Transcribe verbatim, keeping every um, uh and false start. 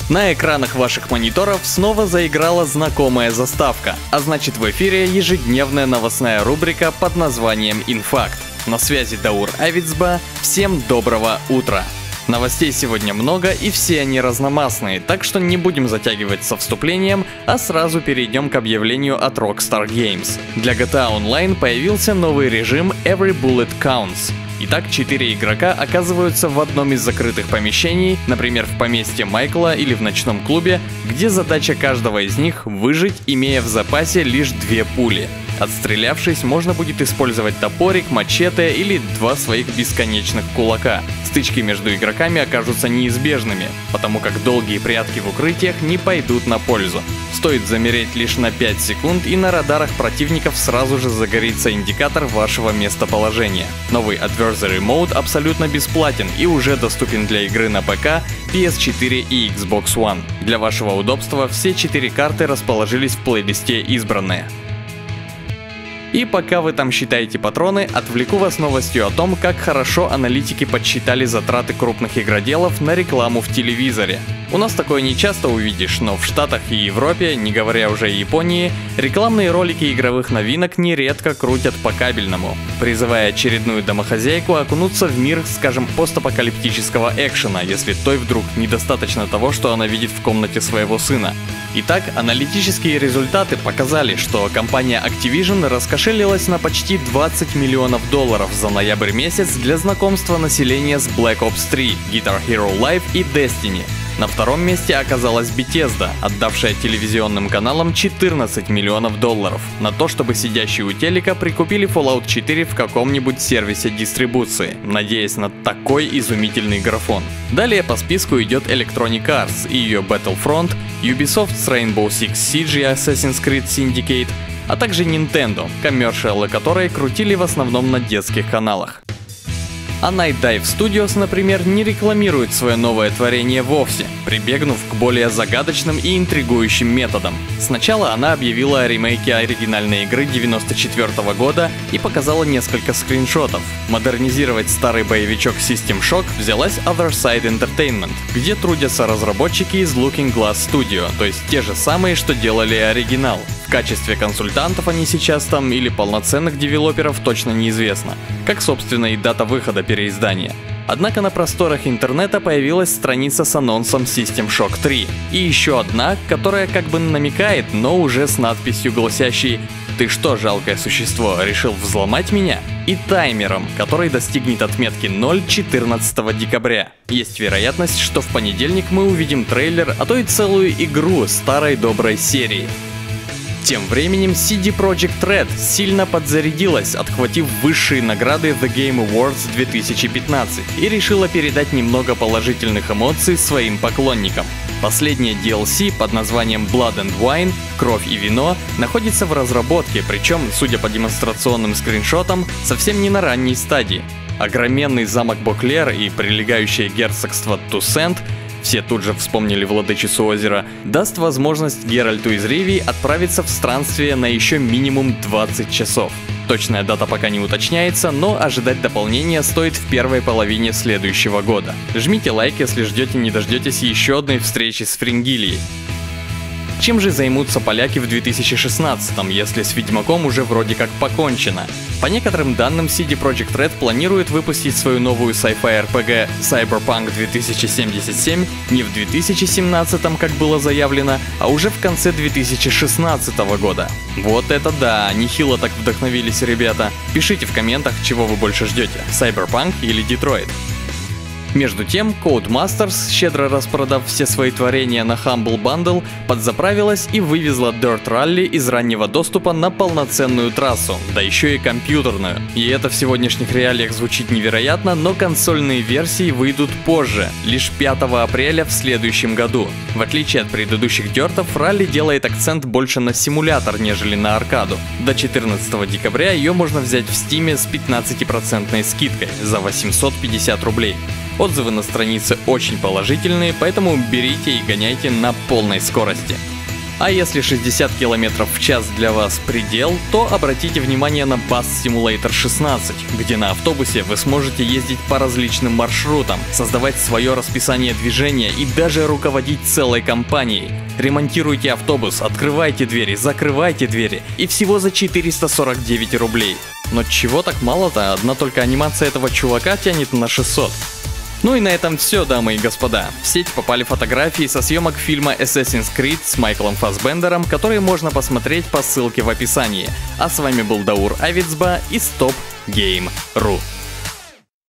На экранах ваших мониторов снова заиграла знакомая заставка, а значит в эфире ежедневная новостная рубрика под названием «Инфакт». На связи Даур Авицба, всем доброго утра! Новостей сегодня много и все они разномастные, так что не будем затягивать со вступлением, а сразу перейдем к объявлению от Rockstar Games. Для джи ти эй Online появился новый режим Every Bullet Counts. Итак, четыре игрока оказываются в одном из закрытых помещений, например, в поместье Майкла или в ночном клубе, где задача каждого из них — выжить, имея в запасе лишь две пули. Отстрелявшись, можно будет использовать топорик, мачете или два своих бесконечных кулака. Стычки между игроками окажутся неизбежными, потому как долгие прятки в укрытиях не пойдут на пользу. Стоит замереть лишь на пять секунд, и на радарах противников сразу же загорится индикатор вашего местоположения. Новый Adversary Mode абсолютно бесплатен и уже доступен для игры на ПК, пи эс четыре и Xbox One. Для вашего удобства все четыре карты расположились в плейлисте «Избранные». И пока вы там считаете патроны, отвлеку вас новостью о том, как хорошо аналитики подсчитали затраты крупных игроделов на рекламу в телевизоре. У нас такое не часто увидишь, но в Штатах и Европе, не говоря уже о Японии, рекламные ролики игровых новинок нередко крутят по кабельному, призывая очередную домохозяйку окунуться в мир, скажем, постапокалиптического экшена, если той вдруг недостаточно того, что она видит в комнате своего сына. Итак, аналитические результаты показали, что компания Activision раскошелилась на почти двадцать миллионов долларов за ноябрь месяц для знакомства населения с Black Ops три, Guitar Hero Live и Destiny. На втором месте оказалась Bethesda, отдавшая телевизионным каналам четырнадцать миллионов долларов на то, чтобы сидящие у телека прикупили Fallout четыре в каком-нибудь сервисе дистрибуции, надеясь на такой изумительный графон. Далее по списку идет Electronic Arts и ее Battlefront, Ubisoft с Rainbow Six Siege и Assassin's Creed Syndicate, а также Nintendo, коммершиалы которой крутили в основном на детских каналах. А Night Dive Studios, например, не рекламирует свое новое творение вовсе, прибегнув к более загадочным и интригующим методам. Сначала она объявила о ремейке оригинальной игры девяносто четвёртого года и показала несколько скриншотов. Модернизировать старый боевичок System Shock взялась Other Side Entertainment, где трудятся разработчики из Looking Glass Studio, то есть те же самые, что делали оригинал. В качестве консультантов они сейчас там или полноценных девелоперов точно неизвестно, как собственно и дата выхода переиздания. Однако на просторах интернета появилась страница с анонсом System Shock три, и еще одна, которая как бы намекает, но уже с надписью, гласящей «Ты что, жалкое существо, решил взломать меня?» и таймером, который достигнет отметки ноль четырнадцатого декабря. Есть вероятность, что в понедельник мы увидим трейлер, а то и целую игру старой доброй серии. Тем временем си ди Projekt Red сильно подзарядилась, отхватив высшие награды The Game Awards две тысячи пятнадцать, и решила передать немного положительных эмоций своим поклонникам. Последнее ди эл си под названием Blood and Wine, Кровь и вино, находится в разработке, причем, судя по демонстрационным скриншотам, совсем не на ранней стадии. Огроменный замок Боклер и прилегающее герцогство Туссент, все тут же вспомнили Владычицу озера, даст возможность Геральту из Ривии отправиться в странствие на еще минимум двадцать часов. Точная дата пока не уточняется, но ожидать дополнения стоит в первой половине следующего года. Жмите лайк, если ждете не дождетесь еще одной встречи с Фрингилией. Чем же займутся поляки в две тысячи шестнадцатом, если с Ведьмаком уже вроде как покончено? По некоторым данным, си ди Projekt Red планирует выпустить свою новую sci-fi эр пи джи Cyberpunk две тысячи семьдесят семь не в две тысячи семнадцатом, как было заявлено, а уже в конце две тысячи шестнадцатого года. Вот это да, нехило так вдохновились ребята. Пишите в комментах, чего вы больше ждете, Cyberpunk или Detroit. Между тем, Codemasters, щедро распродав все свои творения на Humble Bundle, подзаправилась и вывезла Dirt Rally из раннего доступа на полноценную трассу, да еще и компьютерную. И это в сегодняшних реалиях звучит невероятно, но консольные версии выйдут позже, лишь пятого апреля в следующем году. В отличие от предыдущих дёртов, Rally делает акцент больше на симулятор, нежели на аркаду. До четырнадцатого декабря ее можно взять в Steam с пятнадцатипроцентной скидкой за восемьсот пятьдесят рублей. Отзывы на странице очень положительные, поэтому берите и гоняйте на полной скорости. А если шестьдесят километров в час для вас предел, то обратите внимание на Bus Simulator шестнадцать, где на автобусе вы сможете ездить по различным маршрутам, создавать свое расписание движения и даже руководить целой компанией. Ремонтируйте автобус, открывайте двери, закрывайте двери, и всего за четыреста сорок девять рублей. Но чего так мало-то? Одна только анимация этого чувака тянет на шестьсот. Ну и на этом все, дамы и господа. В сеть попали фотографии со съемок фильма Assassin's Creed с Майклом Фассбендером, которые можно посмотреть по ссылке в описании. А с вами был Даур Авицба из Top Game точка ру.